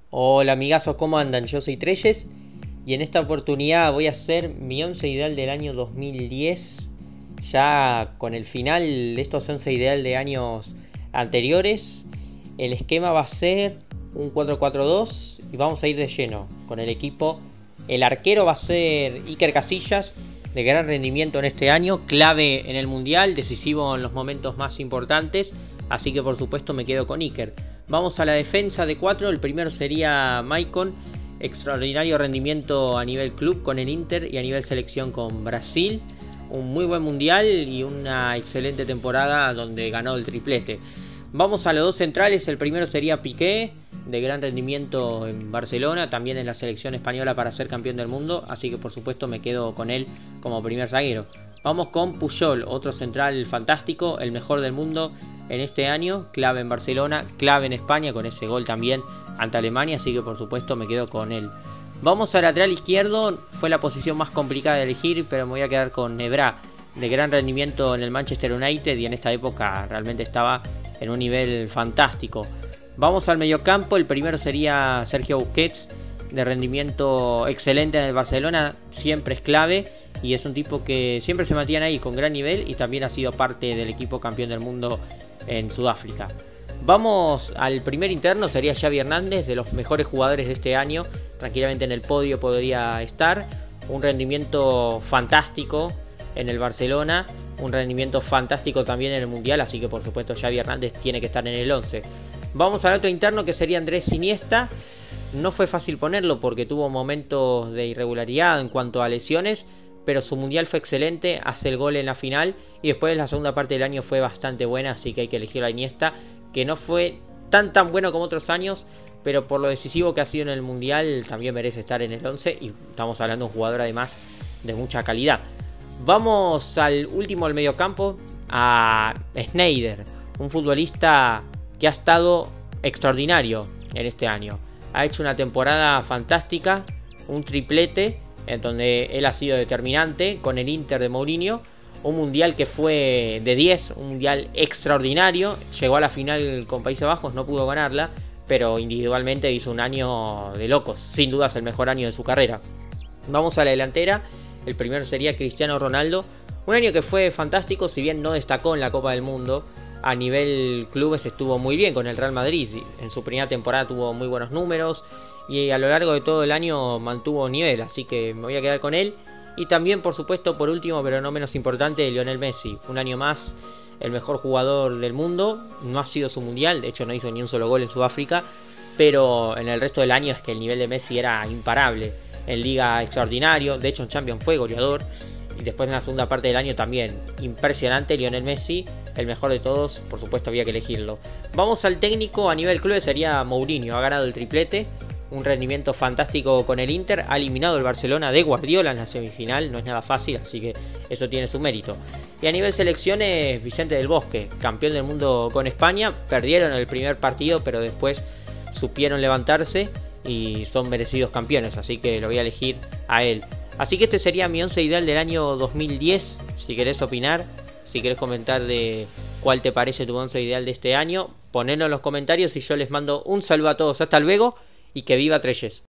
Hola amigazos, ¿cómo andan? Yo soy Treyes y en esta oportunidad voy a hacer mi 11 ideal del año 2010. Ya con el final de estos 11 ideal de años anteriores, el esquema va a ser un 4-4-2 y vamos a ir de lleno con el equipo. El arquero va a ser Iker Casillas, de gran rendimiento en este año, clave en el mundial, decisivo en los momentos más importantes, así que por supuesto me quedo con Iker. Vamos a la defensa de 4, el primero sería Maicon, extraordinario rendimiento a nivel club con el Inter y a nivel selección con Brasil, un muy buen mundial y una excelente temporada donde ganó el triplete. Vamos a los dos centrales, el primero sería Piqué, de gran rendimiento en Barcelona, también en la selección española para ser campeón del mundo, así que por supuesto me quedo con él como primer zaguero. Vamos con Puyol, otro central fantástico, el mejor del mundo en este año, clave en Barcelona, clave en España, con ese gol también ante Alemania, así que por supuesto me quedo con él. Vamos al lateral izquierdo, fue la posición más complicada de elegir, pero me voy a quedar con Evra, de gran rendimiento en el Manchester United y en esta época realmente estaba en un nivel fantástico. Vamos al mediocampo, el primero sería Sergio Busquets, de rendimiento excelente en el Barcelona, siempre es clave y es un tipo que siempre se mantiene ahí con gran nivel y también ha sido parte del equipo campeón del mundo en Sudáfrica. Vamos al primer interno, sería Xavi Hernández, de los mejores jugadores de este año, tranquilamente en el podio podría estar, un rendimiento fantástico en el Barcelona, un rendimiento fantástico también en el Mundial, así que por supuesto Xavi Hernández tiene que estar en el 11. Vamos al otro interno que sería Andrés Iniesta. No fue fácil ponerlo porque tuvo momentos de irregularidad en cuanto a lesiones, pero su mundial fue excelente, hace el gol en la final y después la segunda parte del año fue bastante buena, así que hay que elegir a Iniesta, que no fue tan bueno como otros años, pero por lo decisivo que ha sido en el mundial también merece estar en el 11 y estamos hablando de un jugador además de mucha calidad. Vamos al último del mediocampo, a Sneijder, un futbolista que ha estado extraordinario en este año. Ha hecho una temporada fantástica, un triplete en donde él ha sido determinante con el Inter de Mourinho, un mundial que fue de 10, un mundial extraordinario, llegó a la final con Países Bajos, no pudo ganarla, pero individualmente hizo un año de locos, sin dudas el mejor año de su carrera. Vamos a la delantera, el primero sería Cristiano Ronaldo, un año que fue fantástico, si bien no destacó en la Copa del Mundo. A nivel clubes estuvo muy bien con el Real Madrid, en su primera temporada tuvo muy buenos números y a lo largo de todo el año mantuvo nivel, así que me voy a quedar con él. Y también por supuesto, por último pero no menos importante, Lionel Messi, un año más el mejor jugador del mundo, no ha sido su mundial, de hecho no hizo ni un solo gol en Sudáfrica, pero en el resto del año es que el nivel de Messi era imparable, en Liga extraordinario, de hecho en Champions fue goleador. Y después en la segunda parte del año también, impresionante, Lionel Messi, el mejor de todos, por supuesto había que elegirlo. Vamos al técnico, a nivel club sería Mourinho, ha ganado el triplete, un rendimiento fantástico con el Inter, ha eliminado el Barcelona de Guardiola en la semifinal, no es nada fácil, así que eso tiene su mérito. Y a nivel selecciones, Vicente del Bosque, campeón del mundo con España, perdieron el primer partido, pero después supieron levantarse y son merecidos campeones, así que lo voy a elegir a él. Así que este sería mi 11 ideal del año 2010, si querés opinar, si querés comentar de cuál te parece tu 11 ideal de este año, ponedlo en los comentarios y yo les mando un saludo a todos, hasta luego y que viva Treyes.